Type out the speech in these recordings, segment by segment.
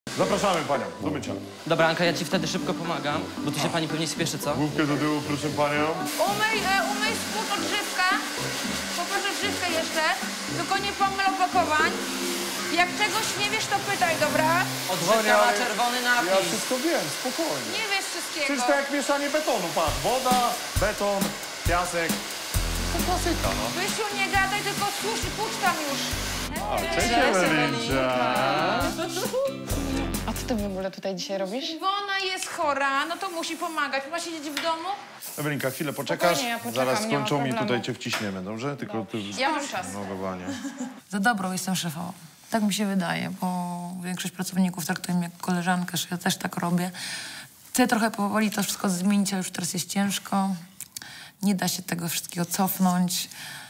Zapraszamy panią do mycia. Dobra, Anka, ja ci wtedy szybko pomagam, bo tu się pani pewnie spieszy, co? Główkę do tyłu, proszę panią. Umyj spód odżywkę. Poproszę odżywkę jeszcze. Tylko nie pomyl opakowań. Jak czegoś nie wiesz, to pytaj, dobra? Odżywka ma czerwony Ja napis. wszystko wiem, spokojnie. Nie wiesz wszystkiego. Przecież to jak mieszanie betonu, patrz. Woda, beton, piasek. To klasyka, no. Wysiu, nie gadaj, tylko słuchaj, pójdź tam już. Cześć, Ewelinka. A co ty w ogóle tutaj dzisiaj robisz? Bo ona jest chora, no to musi pomagać. Ma siedzieć w domu? Ewelinka, chwilę poczekasz. Spokojnie, ja poczekam, Zaraz nie ma skończą i problemu. tutaj cię wciśniemy, dobrze? Tylko ty... Ja mam czas. No, gowanie. Za dobrą jestem szefową. Tak mi się wydaje, bo większość pracowników traktuje mnie jak koleżankę, że ja też tak robię. Chcę trochę powoli to wszystko zmienić, a już teraz jest ciężko. Nie da się tego wszystkiego cofnąć.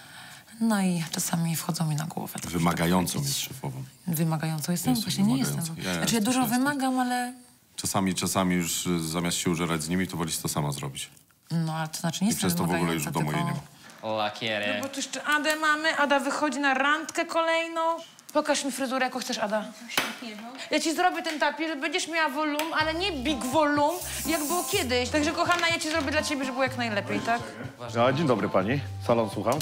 No i czasami wchodzą mi na głowę. Tak Wymagającą tak jest szefową. Wymagającą jestem? Jesteś Właśnie nie jestem. wymagającą. Ja Znaczy ja też dużo jestem. wymagam, ale... Czasami już zamiast się użerać z nimi, to wolisz to sama zrobić. No, ale to znaczy nie I jestem przez to w ogóle już w wymagająca, domu jej nie tylko- ma. Lakiery. Bo tu jeszcze Adę mamy. Ada wychodzi na randkę kolejną. Pokaż mi fryzurę, jaką chcesz, Ada. Ja ci zrobię ten tapier, będziesz miała volum, ale nie big volum, jak było kiedyś. Także, kochana, ja ci zrobię dla ciebie, żeby było jak najlepiej, tak? Dzień dobry pani. Salon, słucham.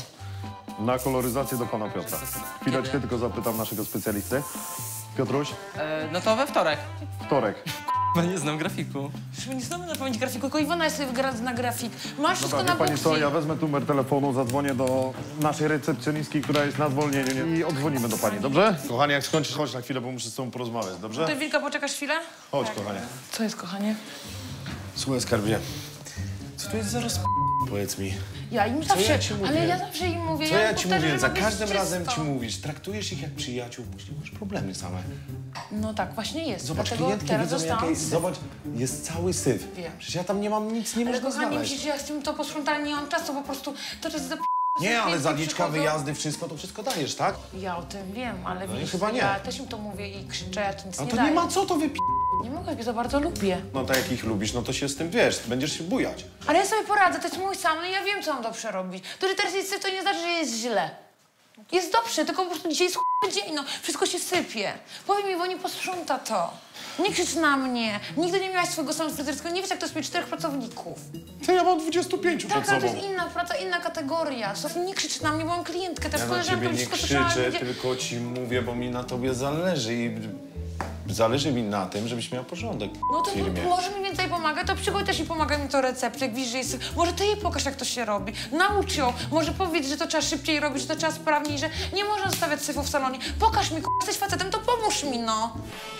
Na koloryzację do pana Piotra. Chwileczkę, tylko zapytam naszego specjalisty. Piotruś, No to we wtorek. wtorek. No nie znam grafiku. Żeby nie znamy na pamięć grafiku, tylko Iwona jest sobie gra na grafik. Masz wszystko Dobra, na wie pani co, buksie. ja wezmę numer telefonu, zadzwonię do naszej recepcjonistki, która jest na zwolnieniu i odzwonimy do pani, dobrze? Kochanie, jak skończysz, chodź na chwilę, bo muszę z tobą porozmawiać, dobrze? Ty, Wilka, poczekasz chwilę? Chodź, kochanie. Co jest, kochanie? Słuchaj, skarbie, co to jest za Powiedz mi, Ja im zawsze, ja ci mówię? ale ja zawsze im mówię. co ja ci powtarzam, mówię? że Za ma być każdym razem czysto. ci mówisz, traktujesz ich jak przyjaciół, później masz problemy same. No tak, właśnie jest. Zobacz, Dlatego klientki teraz widzą zostałam jakieś... syf. Zobacz, jest cały syf. Wiem. Przecież ja tam nie mam nic, nie Ale można kochani, znaleźć. myślisz, że ja z tym to posprzątanie nie mam czasu, po prostu to jest za Nie, ale klientki zaliczka, przychodzą. wyjazdy, wszystko, to wszystko dajesz, tak? Ja o tym wiem, ale No i widzisz, chyba nie. ja też im to mówię i krzyczę, ja to nic No nie to daję. nie ma co to Nie mogę, jak za bardzo lubię. No tak jak ich lubisz, no to się z tym, wiesz, będziesz się bujać. Ale ja sobie poradzę, to jest mój sam, no i ja wiem, co mam do przerobić. To, że teraz jest syf, to nie znaczy, że jest źle. Jest dobrze, tylko po prostu dzisiaj jest dzień, no. Wszystko się sypie. Powiedz mi, bo nie posprząta to. Nie krzycz na mnie. Nigdy nie miałaś swojego salonu fryzjerskiego. Nie wiesz, jak to jest mieć 4 pracowników. To ja mam 25 przed Tak, ale to sobą. jest inna praca, inna kategoria. Sofie, nie krzycz na mnie, bo mam klientkę, też Ja na koleżankę, ciebie nie wszystko słyszałam, krzyczę, będzie... tylko ci mówię, bo mi na tobie zależy i zależy mi na tym, żebyś miała porządek No w to firmie. może mi więcej pomaga, to przychodź też i pomagaj mi to recepty, jak widzisz, że jest... Może ty jej pokaż, jak to się robi. Naucz ją. Może powiedz, że to trzeba szybciej robić, że to trzeba sprawniej, że nie można zostawiać syfu w salonie. Pokaż mi, jesteś facetem, to pomóż mi, no.